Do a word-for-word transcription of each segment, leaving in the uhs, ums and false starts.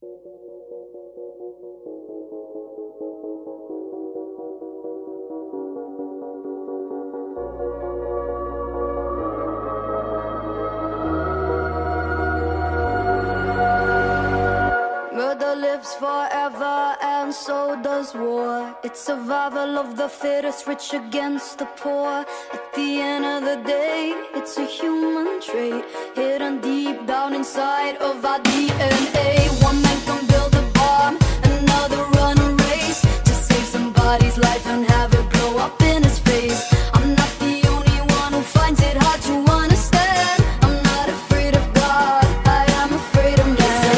Murder lives forever and so does war. It's survival of the fittest, rich against the poor. At the end of the day, it's a human trait, hidden deep down inside of our D N A. One man can build a bomb, another run a race to save somebody's life and have it blow up in his face. I'm not the only one who finds it hard to understand. I'm not afraid of God, I am afraid of man.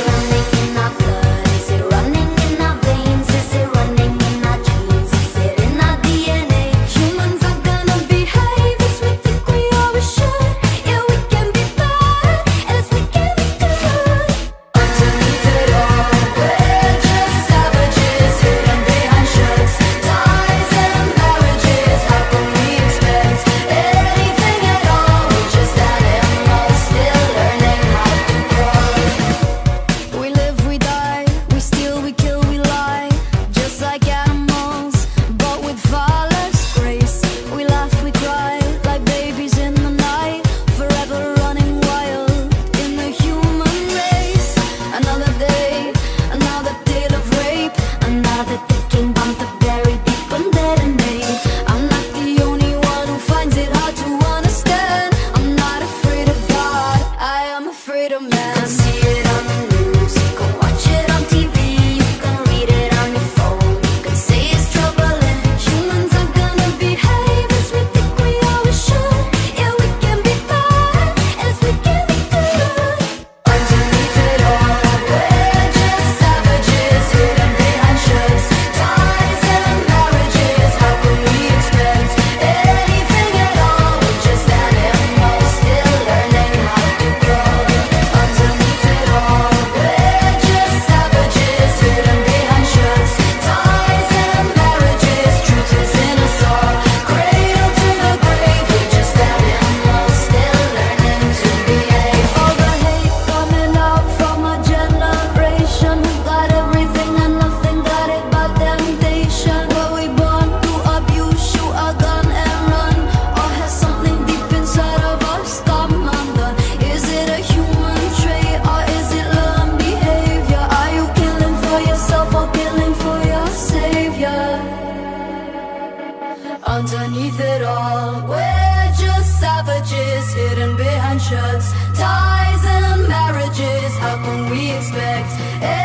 Underneath it all, we're just savages hidden behind shirts, ties and marriages. How can we expect